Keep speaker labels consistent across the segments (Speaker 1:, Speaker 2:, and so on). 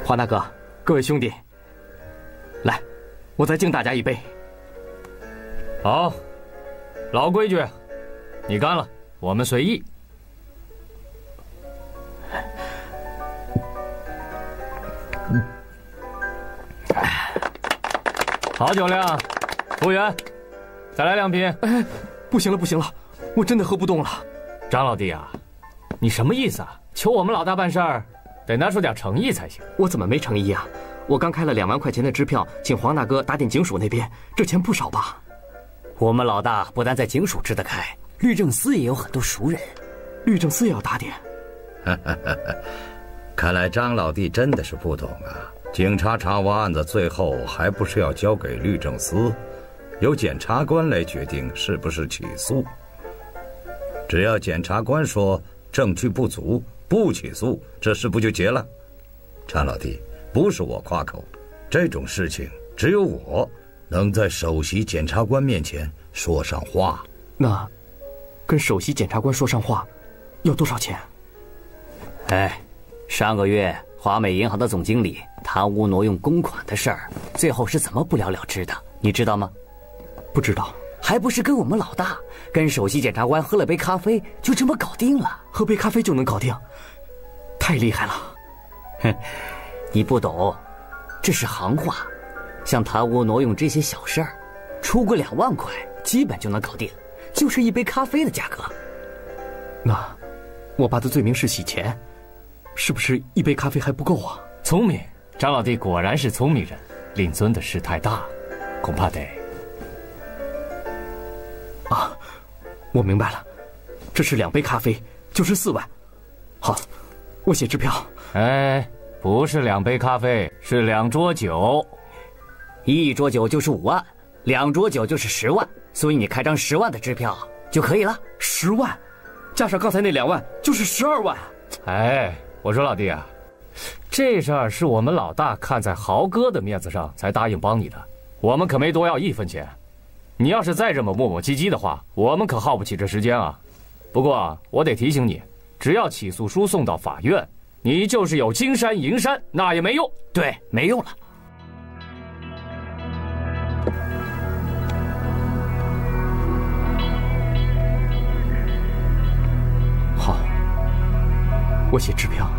Speaker 1: 黄大哥，各位兄弟，来，我再敬大家一杯。
Speaker 2: 好，老规矩，你干了，我们随意。好酒量，服务员，再来2瓶。
Speaker 1: 哎，不行了，不行了，我真的喝不动了。
Speaker 2: 张老弟啊，你什么意思啊？求我们老大办事儿，得拿出点诚意才行。
Speaker 1: 我怎么没诚意啊？我刚开了2万块钱的支票，请黄大哥打点警署那边，这钱不少吧？
Speaker 3: 我们老大不但在警署支得开，律政司也有很多熟人。
Speaker 1: 律政司也要打点？
Speaker 4: 看来张老弟真的是不懂啊！警察查完案子，最后还不是要交给律政司，由检察官来决定是不是起诉。只要检察官说证据不足，不起诉，这事不就结了？张老弟，不是我夸口，这种事情只有我能在首席检察官面前说上话。
Speaker 1: 那，跟首席检察官说上话，要多少钱？
Speaker 3: 哎，上个月华美银行的总经理贪污挪用公款的事儿，最后是怎么不了了之的？你知道吗？
Speaker 1: 不知道。
Speaker 3: 还不是跟我们老大跟首席检察官喝了杯咖啡，就这么搞定了。
Speaker 1: 喝杯咖啡就能搞定，太厉害了。
Speaker 3: 哼，你不懂，这是行话。像贪污挪用这些小事儿，出个2万块基本就能搞定，就是一杯咖啡的价格。
Speaker 1: 那我爸的罪名是洗钱，是不是一杯咖啡还不够啊？
Speaker 2: 聪明，张老弟果然是聪明人。令尊的事太大，恐怕得……
Speaker 1: 啊，我明白了，这是2杯咖啡，就是4万。好，我写支票。
Speaker 2: 哎，不是2杯咖啡，是2桌酒。
Speaker 3: 1桌酒就是5万，2桌酒就是10万，所以你开张10万的支票就可以了。
Speaker 1: 10万，加上刚才那2万，就是12万。
Speaker 2: 哎，我说老弟啊，这事儿是我们老大看在豪哥的面子上才答应帮你的，我们可没多要1分钱。你要是再这么磨磨唧唧的话，我们可耗不起这时间啊。不过我得提醒你，只要起诉书送到法院，你就是有金山银山，那也没用。
Speaker 3: 对，没用了。
Speaker 1: 好，我写支票。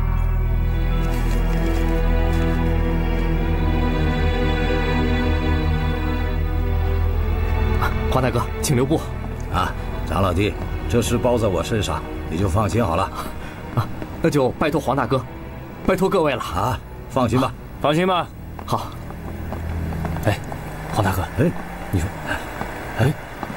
Speaker 1: 黄大哥，请留步。
Speaker 4: 啊，张老弟，这事包在我身上，你就放心好了。
Speaker 1: 啊，那就拜托黄大哥，拜托各位了
Speaker 4: 啊！放心吧，
Speaker 2: 放心吧。
Speaker 1: 好。哎，黄大哥，
Speaker 4: 哎，
Speaker 1: 你说，哎，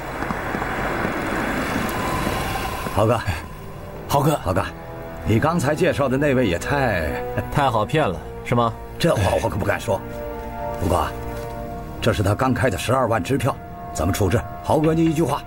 Speaker 4: 豪哥，
Speaker 1: 豪哥，
Speaker 4: 豪哥，你刚才介绍的那位也
Speaker 5: 太好骗了，是吗？
Speaker 4: 这话我可不敢说。不过，这是他刚开的12万支票。怎么处置？豪哥，你一句话。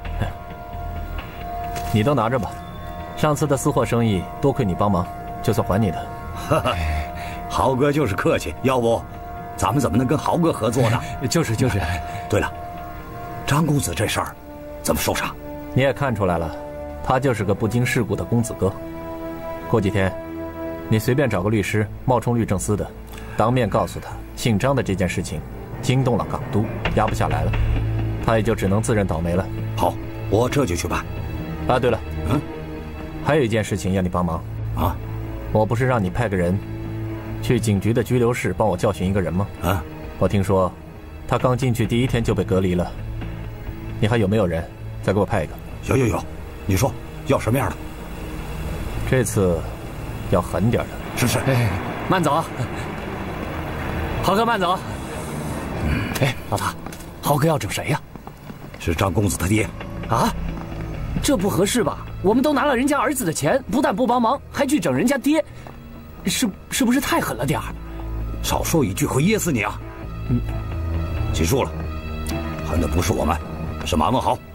Speaker 5: 你都拿着吧，上次的私货生意多亏你帮忙，就算还你的。
Speaker 4: 豪哥就是客气，要不，咱们怎么能跟豪哥合作呢？
Speaker 5: 就是。
Speaker 4: 对了，张公子这事儿怎么收场？
Speaker 5: 你也看出来了，他就是个不经世故的公子哥。过几天，你随便找个律师冒充律政司的，当面告诉他姓张的这件事情惊动了港督，压不下来了。他也就只能自认倒霉了。
Speaker 4: 好，我这就去办。
Speaker 5: 啊，对了，还有一件事情要你帮忙
Speaker 4: 啊！
Speaker 5: 我不是让你派个人去警局的拘留室帮我教训一个人吗？
Speaker 4: 啊！
Speaker 5: 我听说他刚进去第1天就被隔离了。你还有没有人？再给我派一个。
Speaker 4: 有，你说要什么样的？
Speaker 5: 这次要狠点的。
Speaker 4: 是。
Speaker 3: 哎，慢走啊，豪哥，慢走。哎，老大，豪哥要整谁呀？
Speaker 4: 是张公子他爹。
Speaker 3: 啊，这不合适吧？我们都拿了人家儿子的钱，不但不帮忙，还去整人家爹，是不是太狠了点儿？
Speaker 4: 少说一句会噎死你啊！记住了，狠的不是我们，是马文豪。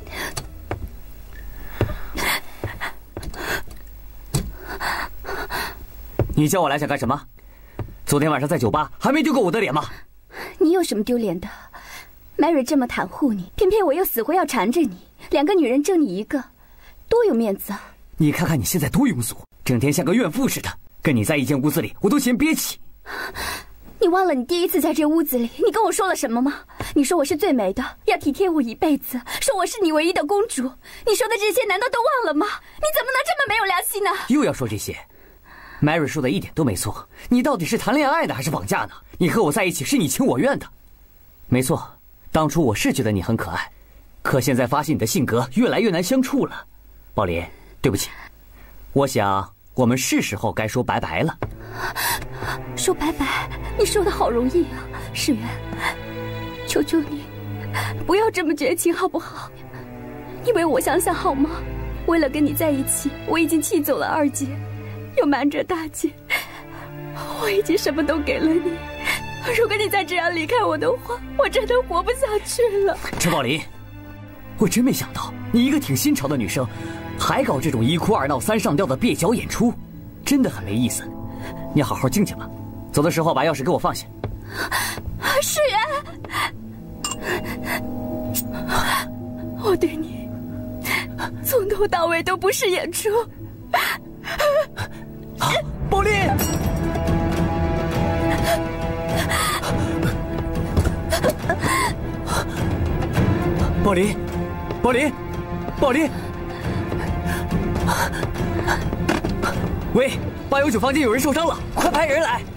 Speaker 3: 你叫我来想干什么？昨天晚上在酒吧还没丢过我的脸吗？
Speaker 6: 你有什么丢脸的？Mary 这么袒护你，偏偏我又死活要缠着你，2个女人争你一个，多有面子啊！
Speaker 3: 你看看你现在多庸俗，整天像个怨妇似的，跟你在一间屋子里，我都嫌憋气。
Speaker 6: 你忘了你第一次在这屋子里，你跟我说了什么吗？你说我是最美的，要体贴我一辈子，说我是你唯一的公主。你说的这些难道都忘了吗？你怎么能这么没有良心呢？
Speaker 3: 又要说这些？Mary 说的一点都没错，你到底是谈恋爱呢，还是绑架呢？你和我在一起是你情我愿的。没错，当初我是觉得你很可爱，可现在发现你的性格越来越难相处了。宝林，对不起，我想我们是时候该说拜拜了。
Speaker 6: 说拜拜？你说的好容易啊，世源，求求你，不要这么绝情好不好？你为我想想好吗？为了跟你在一起，我已经气走了二姐，又瞒着大姐，我已经什么都给了你。如果你再这样离开我的话，我真的活不下去了。
Speaker 3: 陈宝林，我真没想到你一个挺新潮的女生，还搞这种一哭二闹三上吊的蹩脚演出，真的很没意思。你好好静静吧，走的时候把钥匙给我放下。
Speaker 6: 世源，我对你从头到尾都不是演出。
Speaker 3: 宝林，宝林，宝林，宝林，喂，819房间有人受伤了，快派人来！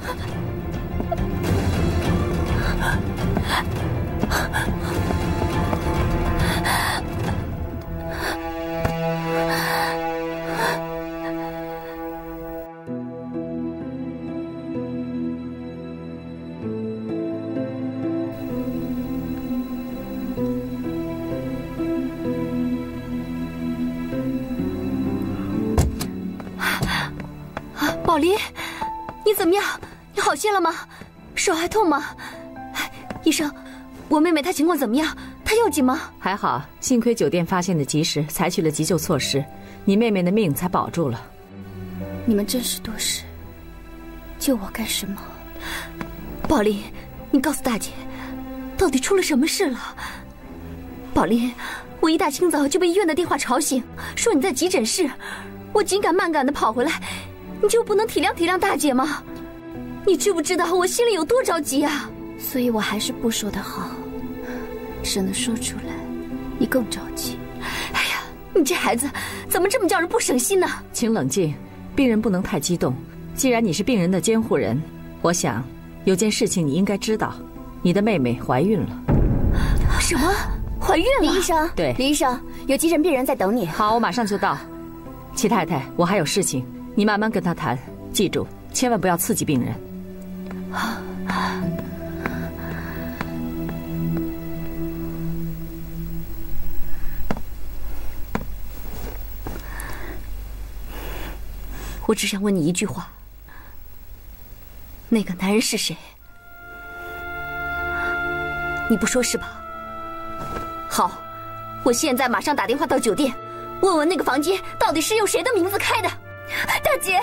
Speaker 6: 宝林，你怎么样？你好些了吗？手还痛吗？医生，我妹妹她情况怎么样？她要紧吗？
Speaker 7: 还好，幸亏酒店发现的及时，采取了急救措施，你妹妹的命才保住了。
Speaker 6: 你们真是多事，救我干什么？宝林，你告诉大姐，到底出了什么事了？宝林，我一大清早就被医院的电话吵醒，说你在急诊室，我紧赶慢赶的跑回来，你就不能体谅体谅大姐吗？你知不知道我心里有多着急啊？所以我还是不说的好，省得说出来你更着急。哎呀，你这孩子怎么这么叫人不省心呢？
Speaker 7: 请冷静，病人不能太激动。既然你是病人的监护人，我想有件事情你应该知道，你的妹妹怀孕了。
Speaker 6: 什么？怀孕了？
Speaker 8: 李医生，
Speaker 7: 对，
Speaker 8: 李医生，有急诊病人在等你。
Speaker 7: 好，我马上就到。齐太太，我还有事情，你慢慢跟她谈，记住，千万不要刺激病人。
Speaker 6: 我只想问你一句话，那个男人是谁？你不说是吧？好，我现在马上打电话到酒店，问问那个房间到底是用谁的名字开的。大姐，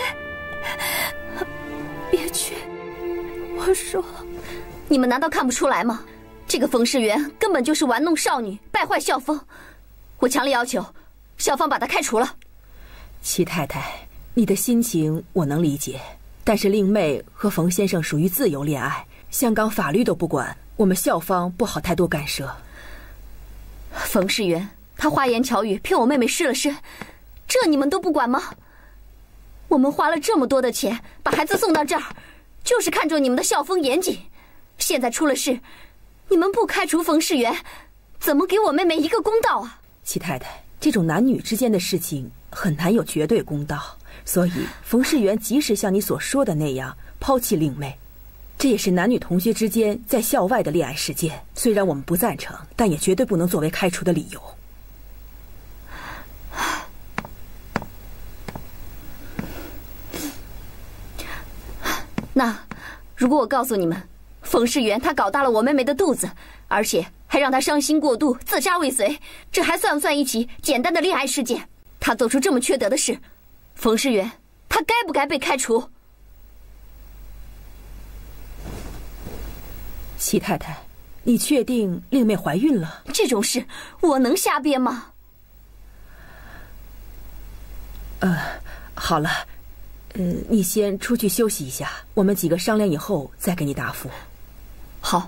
Speaker 6: 别去！我说，你们难道看不出来吗？这个冯世元根本就是玩弄少女，败坏校风。我强烈要求校方把他开除了。
Speaker 9: 齐太太，你的心情我能理解，但是令妹和冯先生属于自由恋爱，香港法律都不管，我们校方不好太多干涉。
Speaker 6: 冯世元他花言巧语骗我妹妹失了身，这你们都不管吗？我们花了这么多的钱把孩子送到这儿，就是看中你们的校风严谨。现在出了事，你们不开除冯世元，怎么给我妹妹一个公道啊？
Speaker 9: 齐太太，这种男女之间的事情很难有绝对公道，所以冯世元即使像你所说的那样抛弃令妹，这也是男女同学之间在校外的恋爱事件，虽然我们不赞成，但也绝对不能作为开除的理由。
Speaker 6: 那如果我告诉你们，冯世元他搞大了我妹妹的肚子，而且还让她伤心过度自杀未遂，这还算不算一起简单的恋爱事件？他做出这么缺德的事，冯世元他该不该被开除？
Speaker 9: 齐太太，你确定令妹怀孕了？
Speaker 6: 这种事我能瞎编吗？
Speaker 9: 好了， 你先出去休息一下，我们几个商量以后再给你答复。
Speaker 6: 好。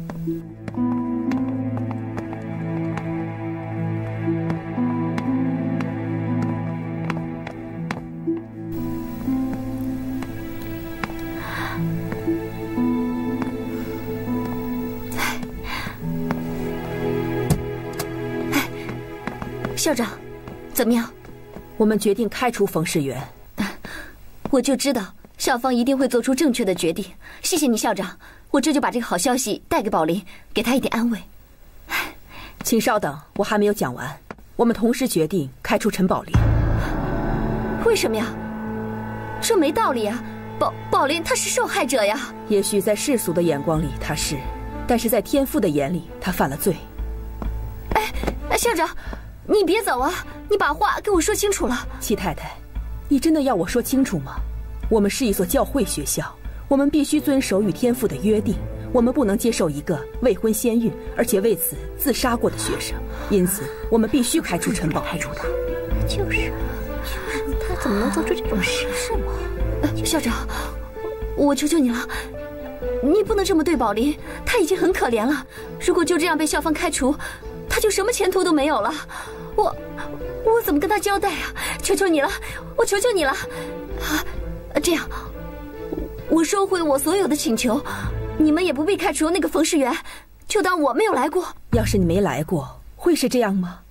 Speaker 6: 校长，怎么样？
Speaker 9: 我们决定开除冯世元。
Speaker 6: 我就知道校方一定会做出正确的决定。谢谢你，校长。我这就把这个好消息带给宝林，给他一点安慰。
Speaker 9: 请稍等，我还没有讲完。我们同时决定开除陈宝林。
Speaker 6: 为什么呀？这没道理呀！宝林他是受害者呀。
Speaker 9: 也许在世俗的眼光里他是，但是在天父的眼里他犯了罪。
Speaker 6: 校长，你别走啊！你把话给我说清楚了。
Speaker 9: 戚太太，你真的要我说清楚吗？我们是一所教会学校，我们必须遵守与天父的约定。我们不能接受一个未婚先孕而且为此自杀过的学生，因此我们必须开除陈宝林。开除他，
Speaker 6: 就是他怎么能做出这种事？是吗？校长，我求求你了，你不能这么对宝林，他已经很可怜了。如果就这样被校方开除，他就什么前途都没有了。我怎么跟他交代啊？求求你了，我求求你了。这样，我收回我所有的请求，你们也不必开除那个冯世元，就当我没有来过。
Speaker 9: 要是你没来过，会是这样吗？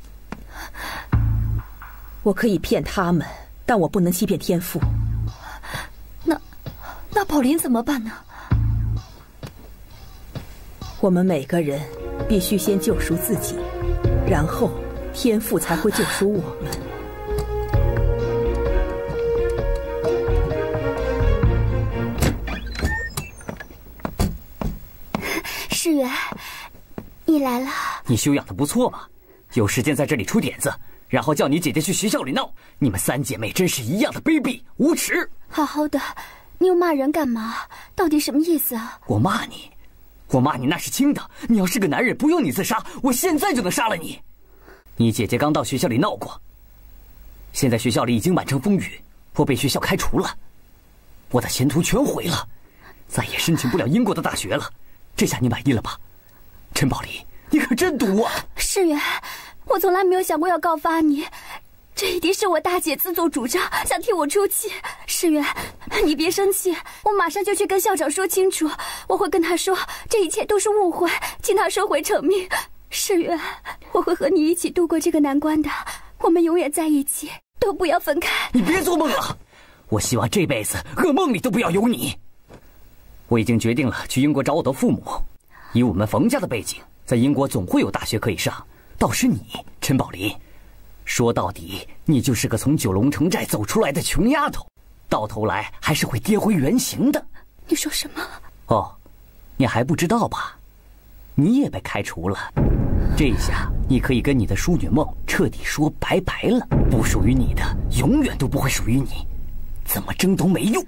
Speaker 9: 我可以骗他们，但我不能欺骗天父。
Speaker 6: 那宝林怎么办呢？
Speaker 9: 我们每个人必须先救赎自己，然后天父才会救赎我们。
Speaker 8: 世元，你来了。
Speaker 3: 你修养的不错嘛，有时间在这里出点子，然后叫你姐姐去学校里闹。你们三姐妹真是一样的卑鄙无耻。
Speaker 8: 好好的，你又骂人干嘛？到底什么意思啊？
Speaker 3: 我骂你那是轻的。你要是个男人，不用你自杀，我现在就能杀了你。你姐姐刚到学校里闹过，现在学校里已经满城风雨，我被学校开除了，我的前途全毁了，再也申请不了英国的大学了。这下你满意了吧？陈宝林，你可真毒啊！
Speaker 8: 世元，我从来没有想过要告发你，这一定是我大姐自作主张，想替我出气。世元，你别生气，我马上就去跟校长说清楚，我会跟他说这一切都是误会，请他收回成命。世元，我会和你一起度过这个难关的，我们永远在一起，都不要分开。
Speaker 3: 你别做梦了，我希望这辈子噩梦里都不要有你。我已经决定了去英国找我的父母，以我们冯家的背景，在英国总会有大学可以上。倒是你，陈宝林，说到底，你就是个从九龙城寨走出来的穷丫头，到头来还是会跌回原形的。
Speaker 8: 你说什么？
Speaker 3: 哦，你还不知道吧？你也被开除了，这下你可以跟你的淑女梦彻底说拜拜了。不属于你的，永远都不会属于你，怎么争都没用。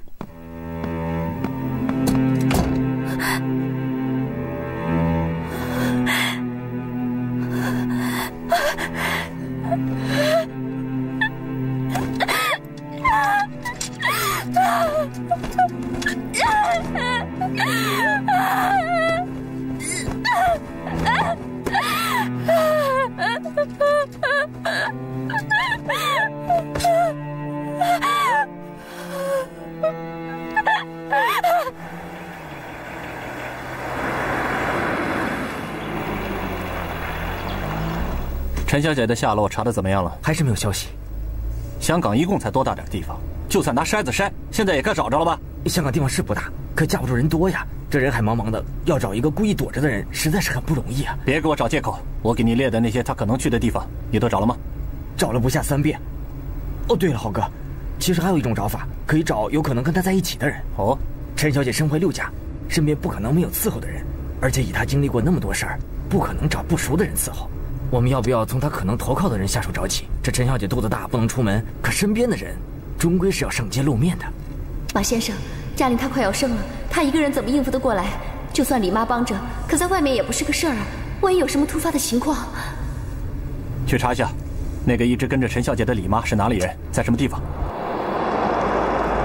Speaker 5: 陈小姐的下落查得怎么样了？
Speaker 1: 还是没有消息。
Speaker 5: 香港一共才多大点地方，就算拿筛子筛，现在也该找着了吧？
Speaker 1: 香港地方是不大，可架不住人多呀。这人海茫茫的，要找一个故意躲着的人，实在是很不容易啊。
Speaker 5: 别给我找借口，我给你列的那些他可能去的地方，你都找了吗？
Speaker 1: 找了不下3遍。哦，对了，豪哥，其实还有一种找法，可以找有可能跟他在一起的人。
Speaker 5: 哦，
Speaker 1: 陈小姐身怀6甲，身边不可能没有伺候的人，而且以她经历过那么多事儿，不可能找不熟的人伺候。我们要不要从她可能投靠的人下手找起？这陈小姐肚子大，不能出门，可身边的人终归是要上街露面的。
Speaker 6: 马先生，嘉玲她快要生了，她一个人怎么应付得过来？就算李妈帮着，可在外面也不是个事儿啊。万一有什么突发的情况，
Speaker 5: 去查一下，那个一直跟着陈小姐的李妈是哪里人，在什么地方？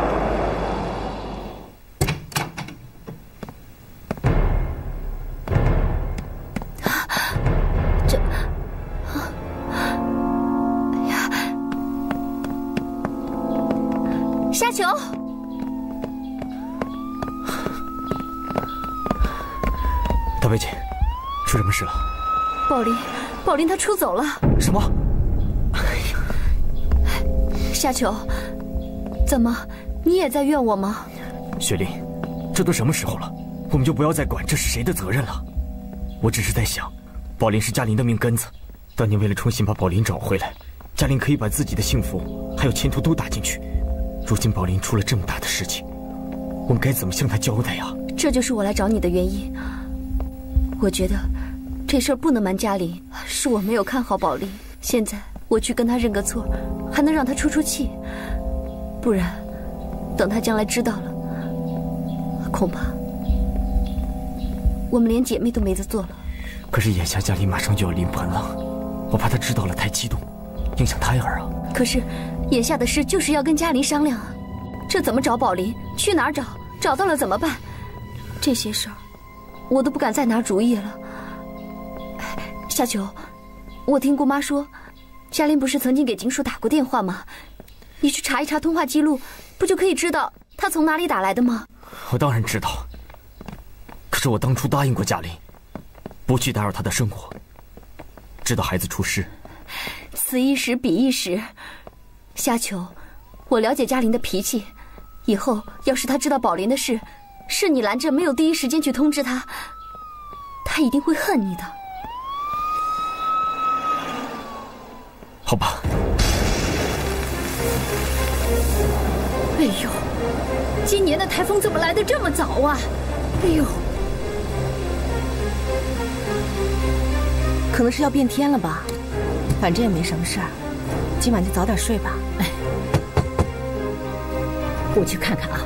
Speaker 1: 大表姐，出什么事了？
Speaker 6: 宝林他出走了。
Speaker 1: 什么？
Speaker 6: 夏秋，怎么，你也在怨我吗？
Speaker 1: 雪莉，这都什么时候了，我们就不要再管这是谁的责任了。我只是在想，宝林是嘉玲的命根子，当年为了重新把宝林找回来，嘉玲可以把自己的幸福还有前途都搭进去。如今宝林出了这么大的事情，我们该怎么向他交代呀？
Speaker 6: 这就是我来找你的原因。我觉得这事儿不能瞒嘉玲，是我没有看好宝林。现在我去跟他认个错，还能让他出气，不然等他将来知道了，恐怕我们连姐妹都没得做了。
Speaker 1: 可是眼下嘉玲马上就要临盆了，我怕她知道了太激动，影响胎儿啊。
Speaker 6: 可是眼下的事就是要跟嘉玲商量啊，这怎么找宝林？去哪儿找？找到了怎么办？这些事儿我都不敢再拿主意了。夏秋，我听姑妈说，嘉玲不是曾经给警署打过电话吗？你去查一查通话记录，不就可以知道她从哪里打来的吗？
Speaker 1: 我当然知道，可是我当初答应过嘉玲，不去打扰她的生活，直到孩子出事。
Speaker 6: 此一时彼一时，夏秋，我了解嘉玲的脾气，以后要是她知道宝林的事，是你拦着没有第一时间去通知她，她一定会恨你的。
Speaker 1: 好吧。
Speaker 6: 哎呦，今年的台风怎么来得这么早啊？哎呦，
Speaker 9: 可能是要变天了吧，反正也没什么事儿，今晚就早点睡吧。
Speaker 7: 哎，我去看看啊。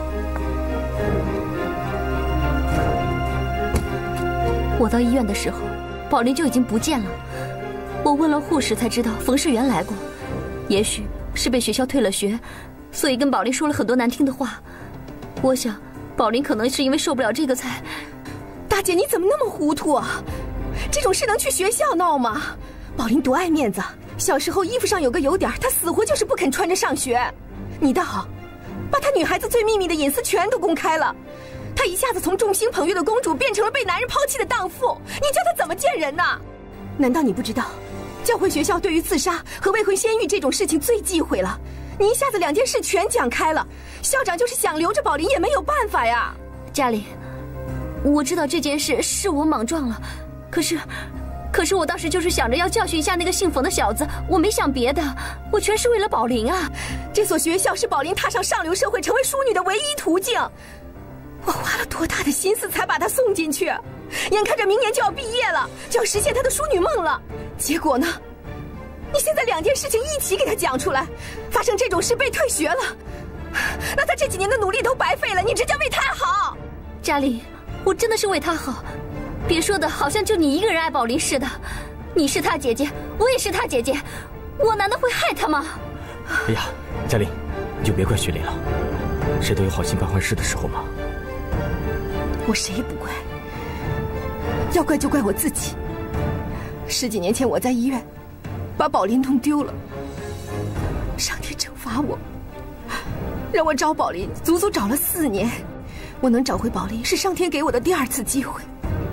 Speaker 6: 我到医院的时候，宝林就已经不见了。我问了护士才知道冯世元来过，也许是被学校退了学，所以跟宝林说了很多难听的话。我想宝林可能是因为受不了这个才……
Speaker 9: 大姐你怎么那么糊涂啊？这种事能去学校闹吗？宝林多爱面子，小时候衣服上有个油点，她死活就是不肯穿着上学。你倒好，把她女孩子最秘密的隐私全都公开了。她一下子从众星捧月的公主变成了被男人抛弃的荡妇，你叫她怎么见人呢？难道你不知道，教会学校对于自杀和未婚先孕这种事情最忌讳了？你一下子两件事全讲开了，校长就是想留着宝林也没有办法呀。
Speaker 6: 嘉玲，我知道这件事是我莽撞了，可是我当时就是想着要教训一下那个姓冯的小子，我没想别的，我全是为了宝林啊。
Speaker 9: 这所学校是宝林踏上上流社会成为淑女的唯一途径，我花了多大的心思才把她送进去，眼看着明年就要毕业了，就要实现她的淑女梦了，结果呢，你现在两件事情一起给她讲出来，发生这种事被退学了，那她这几年的努力都白费了，你这叫为她好。
Speaker 6: 嘉玲，我真的是为她好，别说的好像就你一个人爱宝林似的，你是她姐姐，我也是她姐姐，我难道会害她吗？
Speaker 1: 哎呀，嘉玲，你就别怪雪莉了，谁都有好心办坏事的时候嘛。
Speaker 9: 我谁也不怪，要怪就怪我自己。10几年前我在医院把宝林弄丢了，上天惩罚我，让我找宝林足足找了4年。我能找回宝林是上天给我的第2次机会，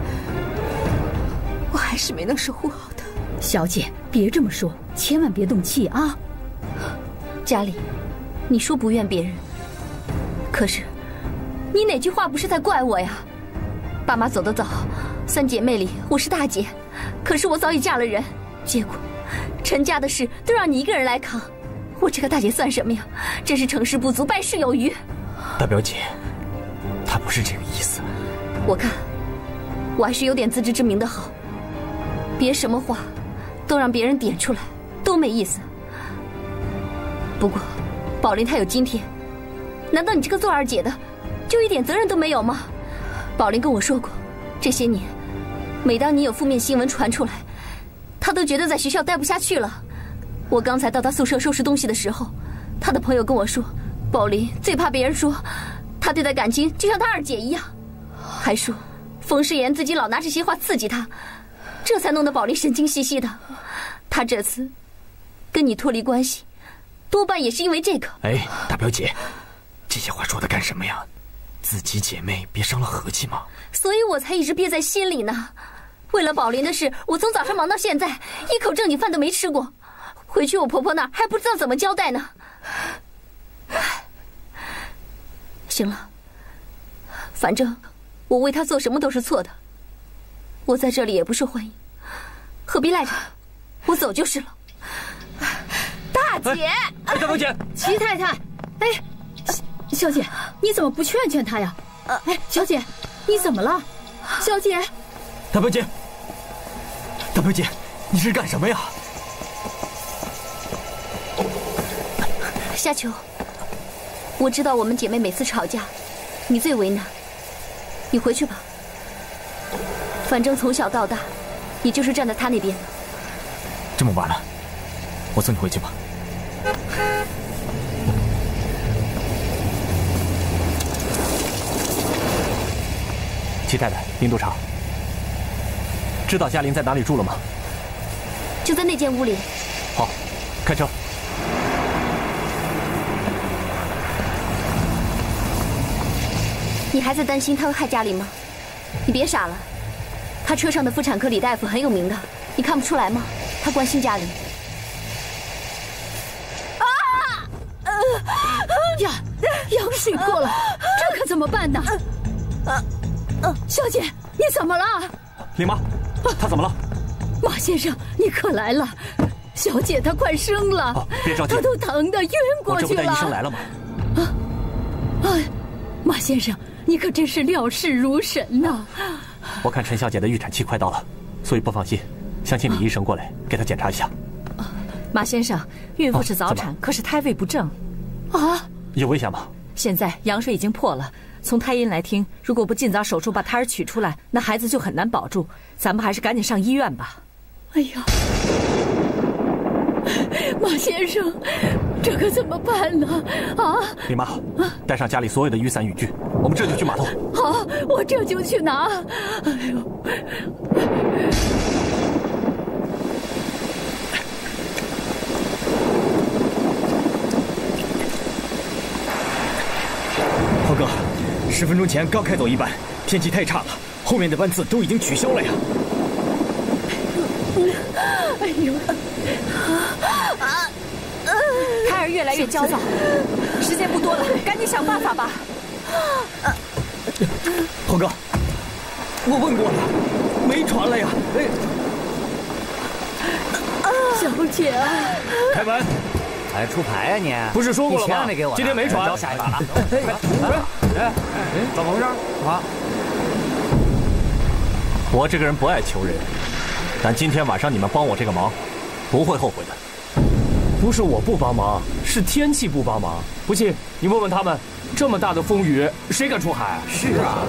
Speaker 9: 我还是没能守护好她。
Speaker 7: 小姐，别这么说，千万别动气啊。
Speaker 6: 嘉玲，你说不怨别人，可是你哪句话不是在怪我呀？爸妈走得早，3姐妹里我是大姐，可是我早已嫁了人，结果陈家的事都让你一个人来扛，我这个大姐算什么呀？真是成事不足败事有余。
Speaker 1: 大表姐，她不是这个意思。
Speaker 6: 我看我还是有点自知之明的好，别什么话都让别人点出来，多没意思。不过宝林她有今天，难道你这个做2姐的就一点责任都没有吗？宝林跟我说过，这些年每当你有负面新闻传出来，他都觉得在学校待不下去了。我刚才到他宿舍收拾东西的时候，他的朋友跟我说，宝林最怕别人说他对待感情就像他2姐一样，还说冯世言自己老拿这些话刺激他，这才弄得宝林神经兮兮的。他这次跟你脱离关系，多半也是因为这个。
Speaker 1: 哎，大表姐，这些话说的干什么呀？ 自己姐妹别伤了和气嘛。
Speaker 8: 所以我才一直憋在心里呢。为了宝林的事，我从早上忙到现在，一口正经饭都没吃过。回去我婆婆那儿还不知道怎么交代呢。行了，反正我为她做什么都是错的，我在这里也不受欢迎，何必赖着？我走就是了。
Speaker 6: 大姐，
Speaker 1: 大表姐，
Speaker 7: 齐太太，哎，小姐，你怎么不劝劝她呀？哎，小姐，你怎么了？小姐，
Speaker 1: 大表姐，大表姐，你是干什么呀？
Speaker 8: 夏秋，我知道我们姐妹每次吵架，你最为难，你回去吧。反正从小到大，你就是站在她那边的。
Speaker 1: 这么晚了，我送你回去吧。
Speaker 5: 齐太太，林督察，知道嘉玲在哪里住了吗？
Speaker 8: 就在那间屋里。
Speaker 5: 好，开车。
Speaker 8: 你还在担心他会害嘉玲吗？你别傻了，他车上的妇产科李大夫很有名的，你看不出来吗？他关心嘉玲。
Speaker 7: 呀，羊水破了，这可怎么办呢？小姐，你怎么了？
Speaker 5: 林妈，她怎么了？
Speaker 7: 马先生，你可来了，小姐她快生了，
Speaker 5: 别着急，
Speaker 7: 她都疼得晕过去了。
Speaker 5: 我这不带医生来了吗？
Speaker 7: 马先生，你可真是料事如神呐！
Speaker 5: 我看陈小姐的预产期快到了，所以不放心，想请李医生过来给她检查一下。
Speaker 7: 马先生，孕妇是早产，可是胎位不正。啊？
Speaker 5: 有危险吗？
Speaker 7: 现在羊水已经破了，从胎音来听，如果不尽早手术把胎儿取出来，那孩子就很难保住。咱们还是赶紧上医院吧。哎呀，马先生，这可怎么办呢？啊！
Speaker 5: 李妈，带上家里所有的雨伞雨具，我们这就去码头。
Speaker 7: 好，我这就去拿。哎呦！
Speaker 1: 浩哥，10分钟前刚开走一班，天气太差了，后面的班次都已经取消了呀。
Speaker 7: 哎呦！
Speaker 6: 胎儿越来越焦躁，时间不多了，赶紧想办法吧。
Speaker 1: 浩哥，我问过了，没传了呀。
Speaker 7: 小姐啊，
Speaker 1: 开门！
Speaker 3: 哎，出牌啊你！
Speaker 2: 不是说过了吗？
Speaker 3: 你钱还没给我，
Speaker 2: 今天没传。
Speaker 3: 招下一把了。
Speaker 2: 怎么回事？啊！
Speaker 5: 我这个人不爱求人，但今天晚上你们帮我这个忙，不会后悔的。
Speaker 2: 不是我不帮忙，是天气不帮忙。不信你问问他们，这么大的风雨，谁敢出海？
Speaker 3: 是啊。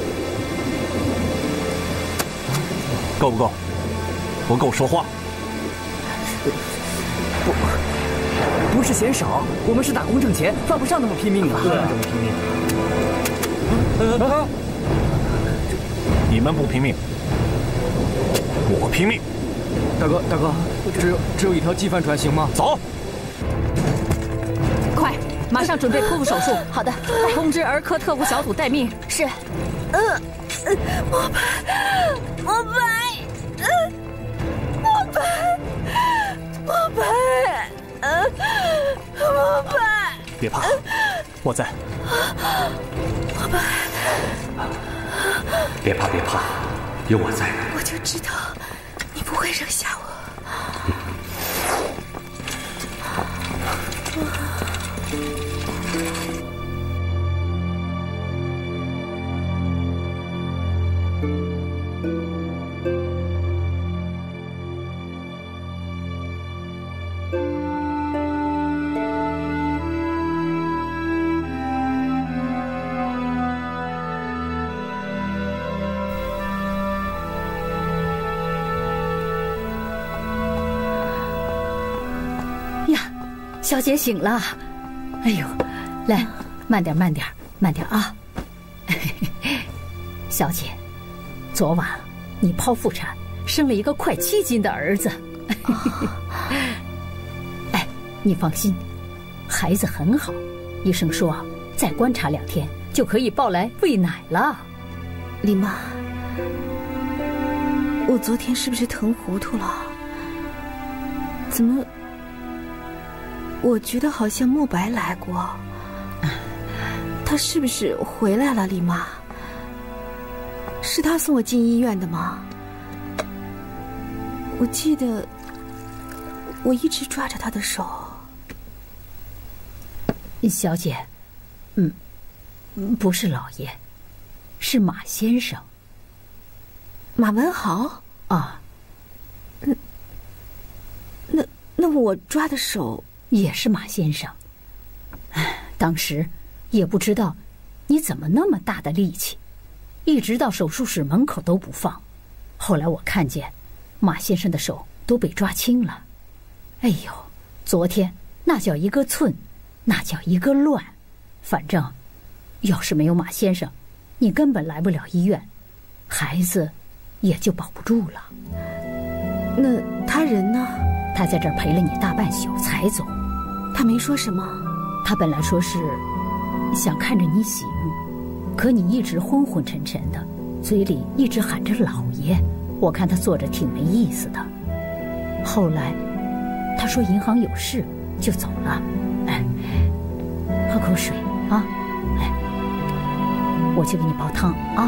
Speaker 5: 够不够？不够说话。
Speaker 3: 不是嫌少，我们是打工挣钱，犯不上那么拼命啊。
Speaker 5: 对，这么拼命。你们不拼命，我拼命。
Speaker 1: 大哥，只有一条机帆船行吗？
Speaker 5: 走。
Speaker 7: 快，马上准备剖腹手术。
Speaker 8: 好的，
Speaker 7: 通知儿科特务小组待命。
Speaker 8: 是。
Speaker 6: 莫白，
Speaker 5: 别怕，我在。别怕，有我在。
Speaker 6: 我就知道你不会扔下我。
Speaker 7: 小姐醒了，哎呦，来，慢点啊！小姐，昨晚你剖腹产，生了一个快7斤的儿子。哎，你放心，孩子很好，医生说再观察2天就可以抱来喂奶了。
Speaker 9: 李妈，我昨天是不是疼糊涂了？怎么？我觉得好像莫白来过。他是不是回来了，李妈？是他送我进医院的吗？我记得我一直抓着他的手。
Speaker 7: 小姐，不是老爷，是马先生。
Speaker 9: 马文豪
Speaker 7: 啊。
Speaker 9: 那我抓的手
Speaker 7: 也是马先生。当时也不知道你怎么那么大的力气，一直到手术室门口都不放。后来我看见马先生的手都被抓青了。哎呦，昨天那叫一个寸，那叫一个乱。反正要是没有马先生，你根本来不了医院，孩子也就保不住了。
Speaker 9: 那他人呢？
Speaker 7: 他在这儿陪了你大半宿才走。
Speaker 9: 他没说什么？
Speaker 7: 他本来说是想看着你醒，可你一直昏昏沉沉的，嘴里一直喊着老爷，我看他坐着挺没意思的。后来他说银行有事就走了。喝口水啊，我去给你煲汤啊。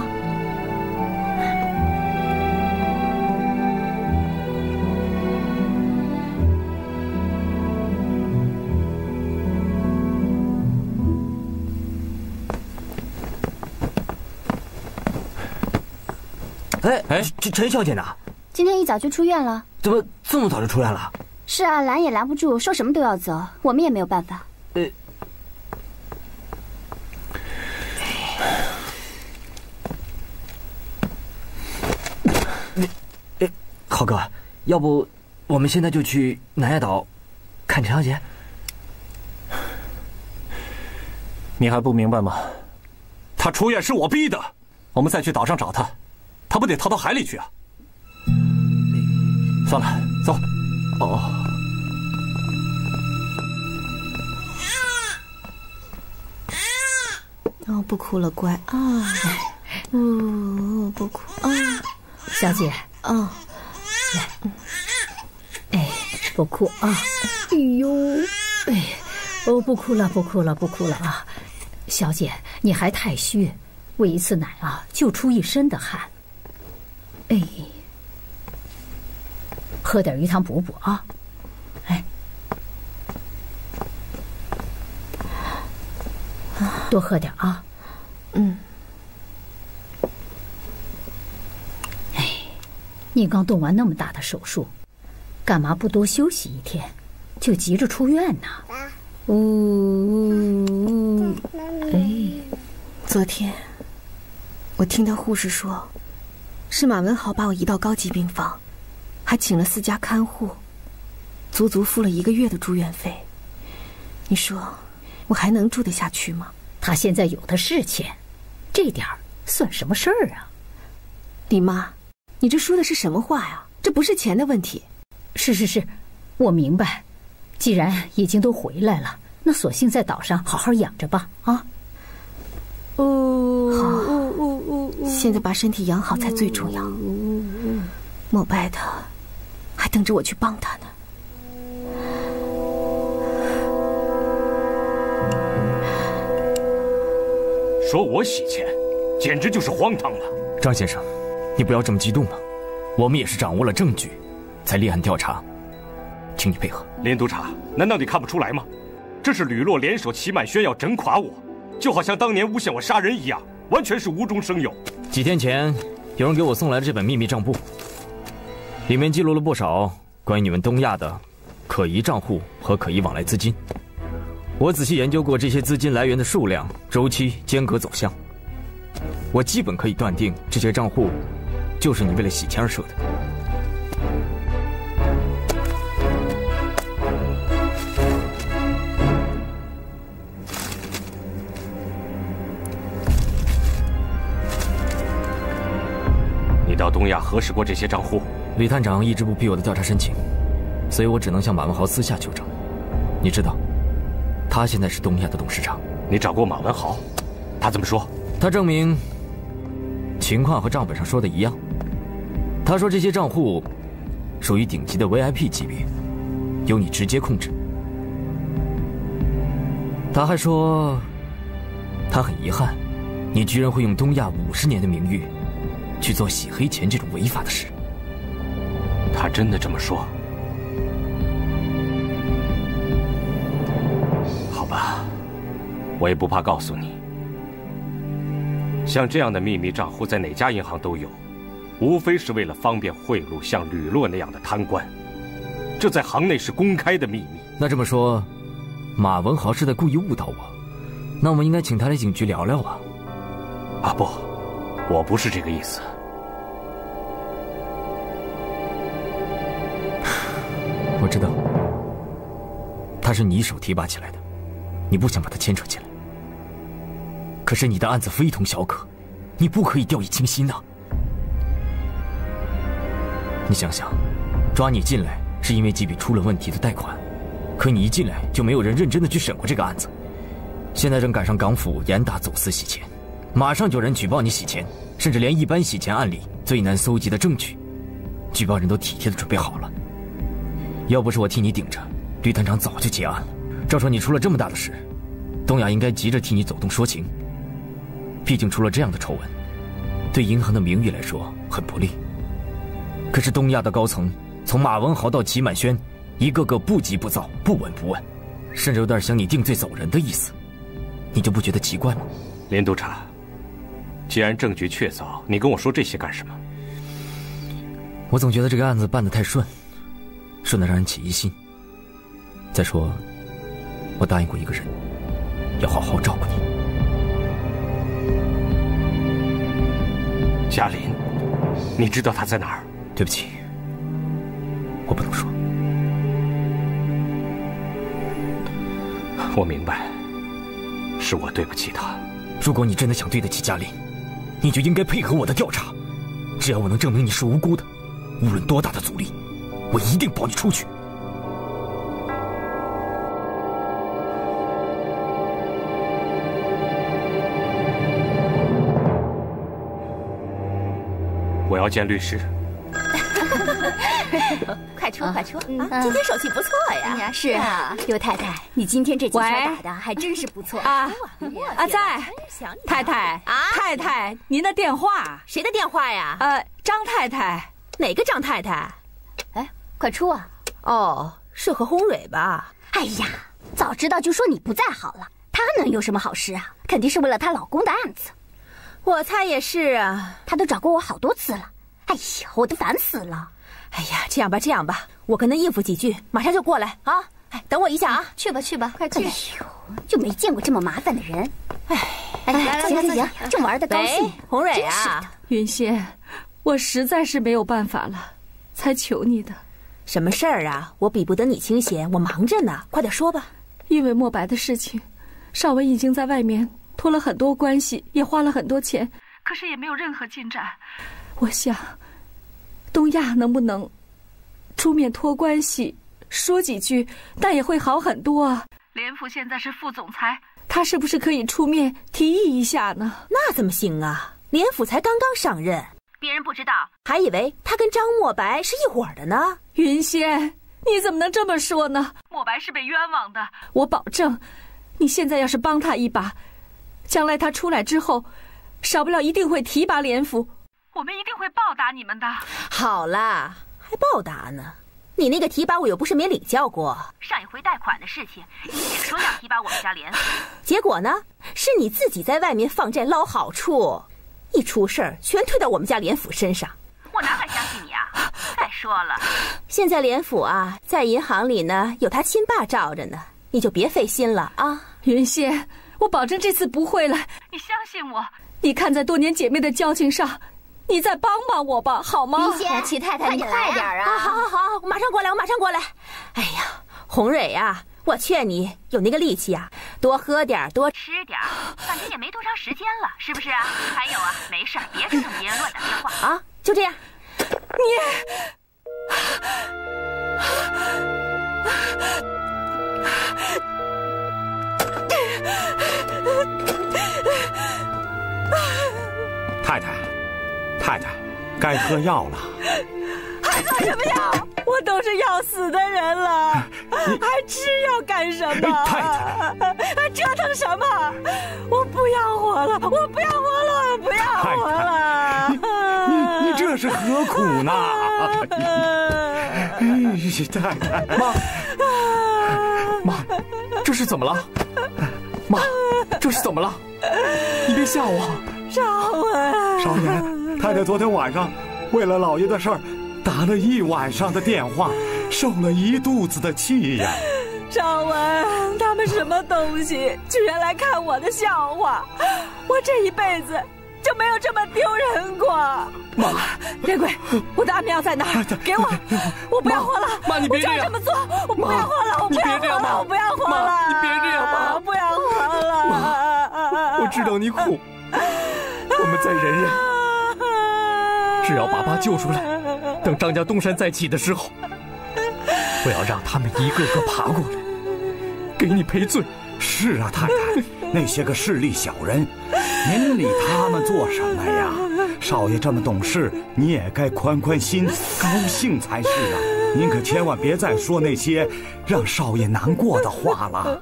Speaker 1: 陈小姐呢？
Speaker 8: 今天一早就出院了。
Speaker 1: 怎么这么早就出院了？
Speaker 8: 是啊，拦也拦不住，说什么都要走，我们也没有办法。
Speaker 1: 浩哥，要不我们现在就去南亚岛看陈小姐？
Speaker 5: 你还不明白吗？他出院是我逼的，我们再去岛上找他，他不得逃到海里去啊？算了，走。
Speaker 9: 哦，不哭了，乖啊。不哭啊，
Speaker 7: 小姐。来，不哭啊。
Speaker 9: 哎呦，
Speaker 7: 不哭了，不哭了，不哭了啊。小姐，你还太虚，喂一次奶啊，就出一身的汗。喝点鱼汤补补啊。多喝点啊。你刚动完那么大的手术，干嘛不多休息一天，就急着出院呢？
Speaker 9: 昨天我听到护士说，是马文豪把我移到高级病房，还请了4家看护，足足付了1个月的住院费。你说我还能住得下去吗？
Speaker 7: 他现在有的是钱，这点儿算什么事儿啊？
Speaker 9: 李妈，你这说的是什么话呀？这不是钱的问题。
Speaker 7: 是，我明白。既然已经都回来了，那索性在岛上好好养着吧啊。
Speaker 9: 好，现在把身体养好才最重要。莫白他还等着我去帮他呢。
Speaker 2: 说我洗钱，简直就是荒唐了。
Speaker 1: 张先生，你不要这么激动嘛，我们也是掌握了证据，才立案调查，请你配合。
Speaker 2: 林督察，难道你看不出来吗？这是吕洛联手齐满轩要整垮我，就好像当年诬陷我杀人一样，完全是无中生有。
Speaker 1: 几天前，有人给我送来了这本秘密账簿，里面记录了不少关于你们东亚的可疑账户和可疑往来资金。我仔细研究过这些资金来源的数量、周期、间隔走向，我基本可以断定这些账户就是你为了洗钱而设的。
Speaker 2: 你到东亚核实过这些账户？
Speaker 1: 李探长一直不批我的调查申请，所以我只能向马文豪私下求证。你知道，他现在是东亚的董事长。
Speaker 2: 你找过马文豪？ 他怎么说？
Speaker 1: 他证明情况和账本上说的一样。他说这些账户属于顶级的 VIP 级别，由你直接控制。他还说，他很遗憾，你居然会用东亚50年的名誉去做洗黑钱这种违法的事。
Speaker 2: 他真的这么说？好吧，我也不怕告诉你，像这样的秘密账户在哪家银行都有，无非是为了方便贿赂像吕洛那样的贪官，这在行内是公开的秘密。
Speaker 1: 那这么说，马文豪是在故意误导我，那我们应该请他来警局聊聊啊。
Speaker 2: 啊不，我不是这个意思。
Speaker 1: 我知道，他是你一手提拔起来的，你不想把他牵扯进来。可是你的案子非同小可，你不可以掉以轻心呐。你想想，抓你进来是因为几笔出了问题的贷款，可你一进来就没有人认真的去审过这个案子。现在正赶上港府严打走私洗钱，马上就有人举报你洗钱，甚至连一般洗钱案里最难搜集的证据，举报人都体贴的准备好了。要不是我替你顶着，吕探长早就结案了。照说你出了这么大的事，东亚应该急着替你走动说情。毕竟出了这样的丑闻，对银行的名誉来说很不利。可是东亚的高层，从马文豪到齐满轩，一个个不急不躁，不闻不问，甚至有点想你定罪走人的意思。你就不觉得奇怪吗？
Speaker 2: 林督察，既然证据确凿，你跟我说这些干什么？
Speaker 1: 我总觉得这个案子办得太顺，顺得让人起疑心。再说，我答应过一个人，要好好照顾你。
Speaker 2: 嘉林，你知道他在哪儿？
Speaker 1: 对不起，我不能说。
Speaker 2: 我明白，是我对不起他。
Speaker 1: 如果你真的想对得起嘉林，你就应该配合我的调查。只要我能证明你是无辜的，无论多大的阻力，我一定保你出去。
Speaker 2: 我要见律师。
Speaker 8: 快出快出！今天手气不错呀。是啊，刘太太，你今天这几球打的还真是不错
Speaker 10: 啊！在太太啊，太太，您的电话？
Speaker 9: 谁的电话呀？
Speaker 10: 张太太。
Speaker 9: 哪个张太太？
Speaker 8: 哎，快出啊！
Speaker 9: 哦，是何宏蕊吧？
Speaker 8: 哎呀，早知道就说你不在好了。她能有什么好事啊？肯定是为了她老公的案子。
Speaker 9: 我猜也是啊，
Speaker 8: 她都找过我好多次了。哎呀，我都烦死了。
Speaker 9: 哎呀，这样吧，我跟他应付几句，马上就过来啊！哎，等我一下啊！
Speaker 8: 去吧，快去！哎呦，就没见过这么麻烦的人。哎，行，正玩得高兴。
Speaker 9: 宏蕊啊，
Speaker 10: 云仙，我实在是没有办法了，才求你的。
Speaker 9: 什么事儿啊？我比不得你清闲，我忙着呢，快点说吧。
Speaker 10: 因为墨白的事情，邵文已经在外面托了很多关系，也花了很多钱，可是也没有任何进展。我想，东亚能不能出面托关系，说几句，但也会好很多啊。连府现在是副总裁，他是不是可以出面提议一下呢？
Speaker 9: 那怎么行啊？连府才刚刚上任，
Speaker 10: 别人不知道，
Speaker 9: 还以为他跟张墨白是一伙的呢。
Speaker 10: 云仙，你怎么能这么说呢？墨白是被冤枉的，我保证，你现在要是帮他一把，将来他出来之后，少不了一定会提拔连府。我们一定会报答你们的。
Speaker 9: 好啦，还报答呢？你那个提拔我又不是没领教过。
Speaker 10: 上一回贷款的事情，你也说要提拔我们家连府，
Speaker 9: 结果呢，是你自己在外面放债捞好处，一出事儿全推到我们家连府身上。
Speaker 10: 我哪敢相信你啊！再说了，
Speaker 9: 现在连府啊，在银行里呢，有他亲爸罩着呢，你就别费心了啊。
Speaker 10: 云仙，我保证这次不会了，你相信我。你看在多年姐妹的交情上，你再帮帮我吧，好吗？
Speaker 8: 云仙，齐太太，你快点啊！
Speaker 9: 好，我马上过来。哎呀，宏蕊啊，我劝你有那个力气啊，多喝点，多
Speaker 10: 吃点，反正也没多长时间了，是不是啊？还有啊，没事，别整这些乱打电话
Speaker 9: 啊！就这样。
Speaker 4: 太太，该喝药了。
Speaker 10: 还喝什么药？我都是要死的人了，还吃药干什么？
Speaker 4: 太太，
Speaker 10: 还折腾什么？我不要活了，我不要活了，我不要活了！
Speaker 4: 你这是何苦呢？太太，
Speaker 5: 妈，这是怎么了？妈，这是怎么了？你别吓我。
Speaker 10: 少文，
Speaker 4: 少爷，太太昨天晚上为了老爷的事儿打了一晚上的电话，受了一肚子的气呀。
Speaker 10: 少文，他们什么东西居然来看我的笑话？我这一辈子就没有这么丢人过。
Speaker 5: 妈，
Speaker 10: 别鬼，我的安眠药在哪儿？给我，我不要活了。
Speaker 5: 妈，你别这样。
Speaker 10: 我就要这么做，我不要活了，我不要活了，我不要活了。
Speaker 5: 你别这样，妈，
Speaker 10: 我不要活了。
Speaker 5: 妈，我知道你苦，我们再忍忍。只要把爸救出来，等张家东山再起的时候，不要让他们一个个爬过来，给你赔罪。
Speaker 4: 是啊，太太，那些个势利小人，您理他们做什么呀？少爷这么懂事，你也该宽宽心，高兴才是啊！您可千万别再说那些让少爷难过的话了。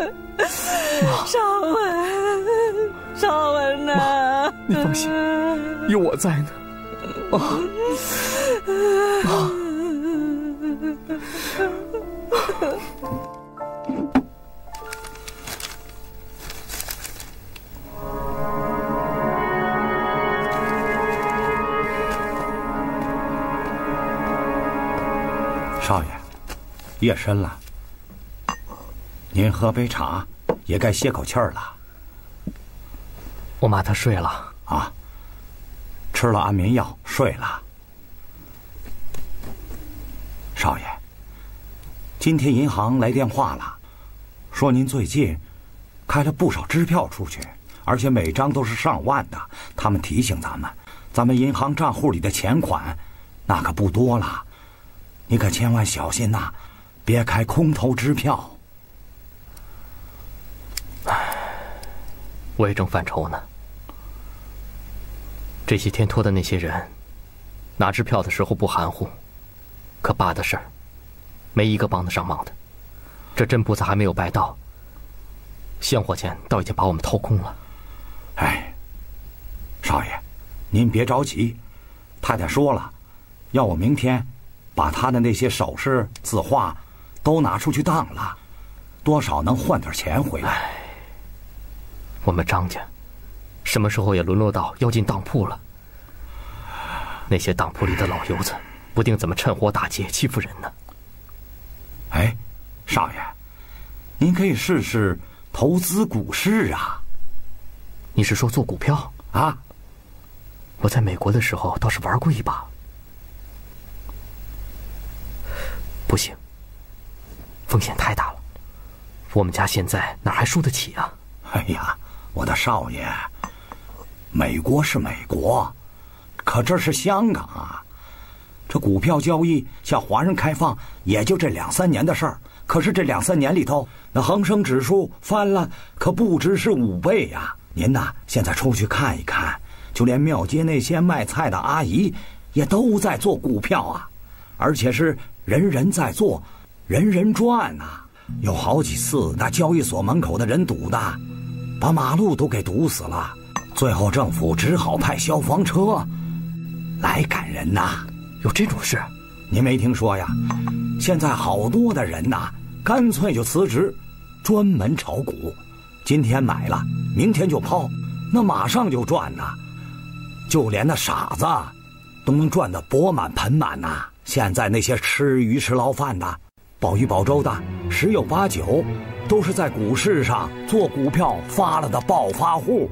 Speaker 10: 少文呢？
Speaker 5: 妈，你放心，有我在呢。妈。
Speaker 4: 少爷，夜深了，您喝杯茶，也该歇口气儿了。
Speaker 5: 我妈她睡了
Speaker 4: 啊，吃了安眠药睡了。少爷，今天银行来电话了，说您最近开了不少支票出去，而且每张都是上万的。他们提醒咱们银行账户里的钱款那可不多了，你可千万小心呐，别开空头支票。
Speaker 5: 我也正犯愁呢。这些天托的那些人，拿支票的时候不含糊，可爸的事儿，没一个帮得上忙的。这真菩萨还没有拜到，香火钱倒已经把我们掏空了。
Speaker 4: 哎，少爷，您别着急，太太说了，要我明天把他的那些首饰、字画都拿出去当了，多少能换点钱回来。
Speaker 5: 我们张家什么时候也沦落到要进当铺了？那些当铺里的老油子，不定怎么趁火打劫欺负人呢。
Speaker 4: 哎，少爷，您可以试试投资股市啊。
Speaker 5: 你是说做股票
Speaker 4: 啊？
Speaker 5: 我在美国的时候倒是玩过一把。不行，风险太大了，我们家现在哪还输得起啊？
Speaker 4: 哎呀，我的少爷，美国是美国，可这是香港啊。这股票交易向华人开放也就这2-3年的事儿，可是这2-3年里头，那恒生指数翻了可不只是5倍呀。您呐，现在出去看一看，就连庙街那些卖菜的阿姨也都在做股票啊，而且是人人在做，人人赚啊。有好几次那交易所门口的人堵的，把马路都给堵死了，最后政府只好派消防车来赶人呐。
Speaker 5: 有这种事？
Speaker 4: 您没听说呀？现在好多的人呐，干脆就辞职，专门炒股，今天买了，明天就抛，那马上就赚呐。就连那傻子都能赚得钵满盆满呐。现在那些吃鱼吃捞饭的，保鱼保粥的，十有八九都是在股市上做股票发了的暴发户。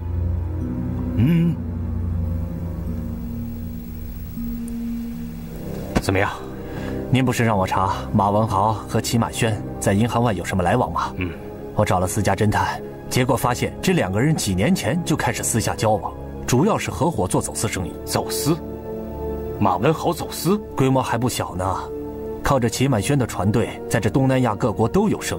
Speaker 5: 怎么样？您不是让我查马文豪和齐满轩在银行外有什么来往吗？我找了私家侦探，结果发现这2个人几年前就开始私下交往，主要是合伙做走私生意。
Speaker 2: 走私？马文豪走私？
Speaker 5: 规模还不小呢，靠着齐满轩的船队，在这东南亚各国都有生意。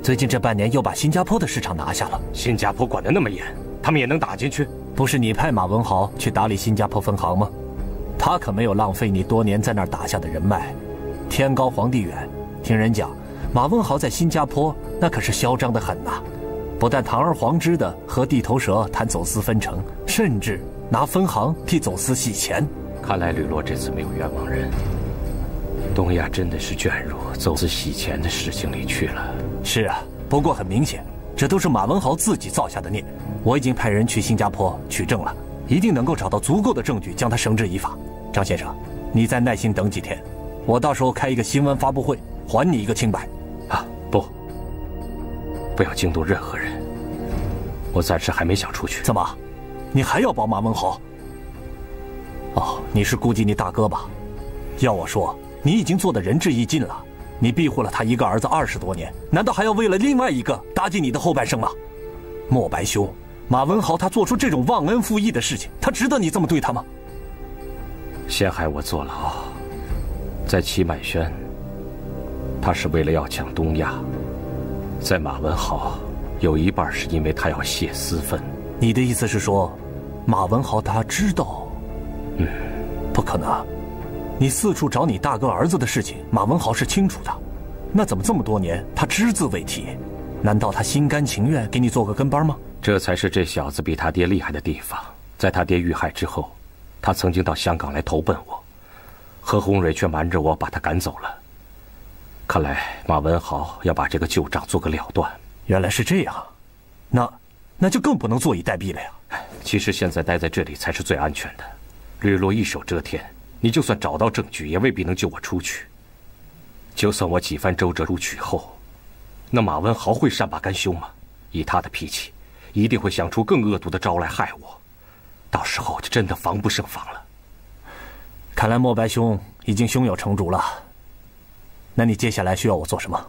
Speaker 5: 最近这半年又把新加坡的市场拿下了。
Speaker 2: 新加坡管得那么严，他们也能打进去？
Speaker 5: 不是你派马文豪去打理新加坡分行吗？他可没有浪费你多年在那儿打下的人脉。天高皇帝远，听人讲，马文豪在新加坡那可是嚣张得很呐，不但堂而皇之的和地头蛇谈走私分成，甚至拿分行替走私洗钱。
Speaker 2: 看来吕洛这次没有冤枉人，东亚真的是卷入走私洗钱的事情里去了。
Speaker 5: 是啊，不过很明显，这都是马文豪自己造下的孽。我已经派人去新加坡取证了，一定能够找到足够的证据将他绳之以法。张先生，你再耐心等几天，我到时候开一个新闻发布会，还你一个清白。
Speaker 2: 啊，不要惊动任何人，我暂时还没想出去。
Speaker 5: 怎么，你还要保马文豪？哦，你是顾及你大哥吧？要我说，你已经做得仁至义尽了。你庇护了他一个儿子20多年，难道还要为了另外一个搭进你的后半生吗？莫白兄，马文豪他做出这种忘恩负义的事情，他值得你这么对他吗？
Speaker 2: 陷害我坐牢，在祁满轩，他是为了要抢东亚；在马文豪，有一半是因为他要泄私愤。
Speaker 5: 你的意思是说，马文豪他知道？不可能。你四处找你大哥儿子的事情，马文豪是清楚的，那怎么这么多年他只字未提？难道他心甘情愿给你做个跟班吗？
Speaker 2: 这才是这小子比他爹厉害的地方。在他爹遇害之后，他曾经到香港来投奔我，何鸿蕊却瞒着我把他赶走了。看来马文豪要把这个旧账做个了断。
Speaker 5: 原来是这样，那就更不能坐以待毙了呀。
Speaker 2: 其实现在待在这里才是最安全的。吕洛一手遮天，你就算找到证据，也未必能救我出去。就算我几番周折出去后，那马文豪会善罢甘休吗？以他的脾气，一定会想出更恶毒的招来害我。到时候就真的防不胜防了。
Speaker 5: 看来莫白兄已经胸有成竹了。那你接下来需要我做什么？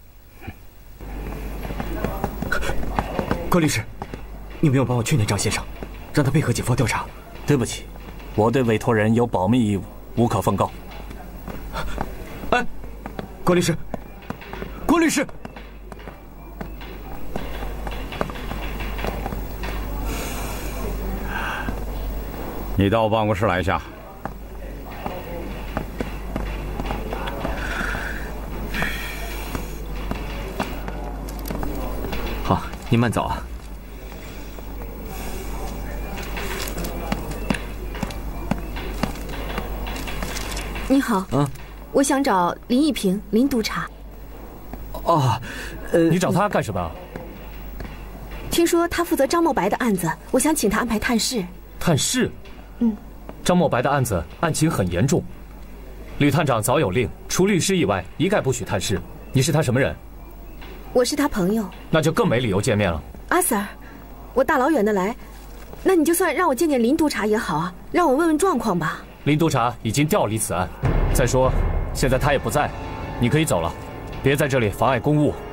Speaker 1: 关律师，你没有帮我劝劝张先生，让他配合警方调查。
Speaker 5: 对不起，我对委托人有保密义务，无可奉告。
Speaker 1: 哎，关律师，关律师，
Speaker 4: 你到我办公室来一下。
Speaker 1: 好，您慢走啊。
Speaker 6: 你好，我想找林一平，林督察。
Speaker 1: 哦，
Speaker 2: 你找他干什么？
Speaker 6: 听说他负责张墨白的案子，我想请他安排探视。
Speaker 2: 探视？张墨白的案子案情很严重，吕探长早有令，除律师以外，一概不许探视。你是他什么人？
Speaker 6: 我是他朋友。
Speaker 2: 那就更没理由见面了。
Speaker 6: 阿 Sir， 我大老远的来，那你就算让我见见林督察也好啊，让我问问状况吧。
Speaker 2: 林督察已经调离此案，再说现在他也不在，你可以走了，别在这里妨碍公务。